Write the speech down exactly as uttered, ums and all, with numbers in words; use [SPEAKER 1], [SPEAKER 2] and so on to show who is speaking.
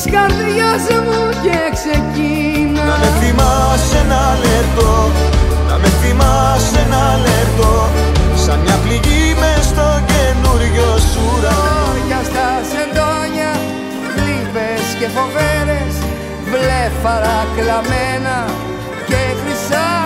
[SPEAKER 1] της καρδιάς μου και ξεκίνα.
[SPEAKER 2] Να με θυμάσαι ένα λεπτό, να με θυμάσαι ένα λεπτό, σαν μια πληγή μες στο καινούριο σου ουρανό.
[SPEAKER 1] Για στα σεντόνια, λύπες και φοβέρες, βλέφαρα κλαμμένα και χρυσά